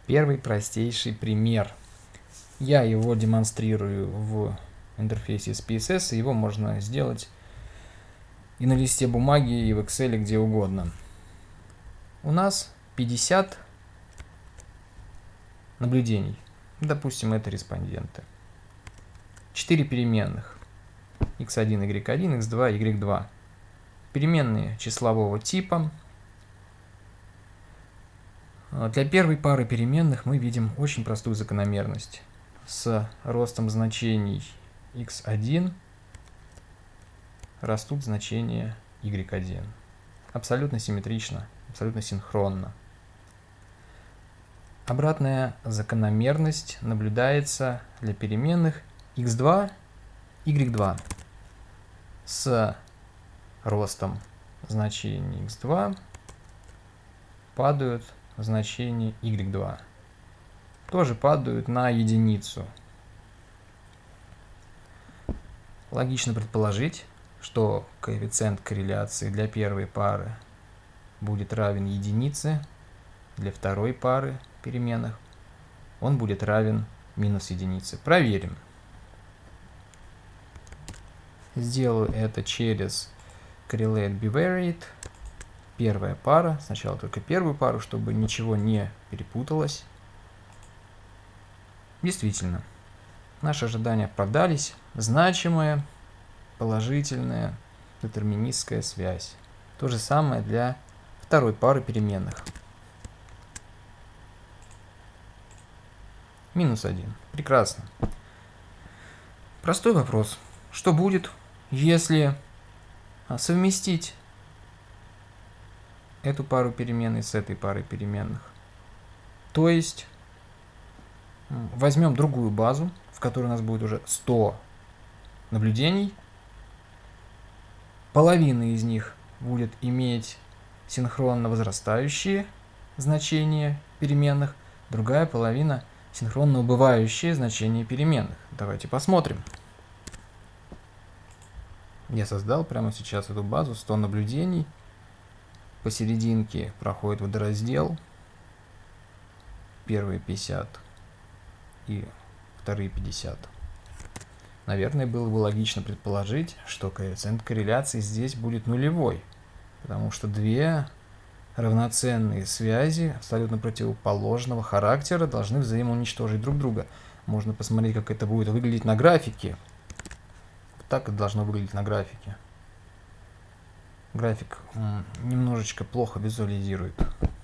Первый простейший пример. Я его демонстрирую в интерфейсе SPSS, и его можно сделать и на листе бумаги, и в Excel, где угодно. У нас 50 наблюдений. Допустим, это респонденты. 4 переменных. x1, y1, x2, y2. Переменные числового типа. Для первой пары переменных мы видим очень простую закономерность. С ростом значений x1 растут значения y1. Абсолютно симметрично, абсолютно синхронно. Обратная закономерность наблюдается для переменных x2, y2. С ростом значений x2 падают значения y2. Тоже падают на единицу. Логично предположить, что коэффициент корреляции для первой пары будет равен единице, для второй пары переменных он будет равен минус единице. Проверим. Сделаю это через correlate bivariate. Первая пара, сначала только первую пару, чтобы ничего не перепуталось. Действительно, наши ожидания оправдались. Значимая, положительная, детерминистская связь. То же самое для второй пары переменных. Минус 1. Прекрасно. Простой вопрос. Что будет, если совместить эту пару переменных с этой парой переменных? То есть возьмем другую базу, в которой у нас будет уже 100 наблюдений. Половина из них будет иметь синхронно возрастающие значения переменных, другая половина синхронно убывающие значения переменных. Давайте посмотрим. Я создал прямо сейчас эту базу, 100 наблюдений. Посерединке проходит водораздел. Первые 50 и вторые 50. Наверное, было бы логично предположить, что коэффициент корреляции здесь будет нулевой, потому что две равноценные связи абсолютно противоположного характера должны взаимоуничтожить друг друга. Можно посмотреть, как это будет выглядеть на графике. Так это должно выглядеть на графике. График немножечко плохо визуализирует.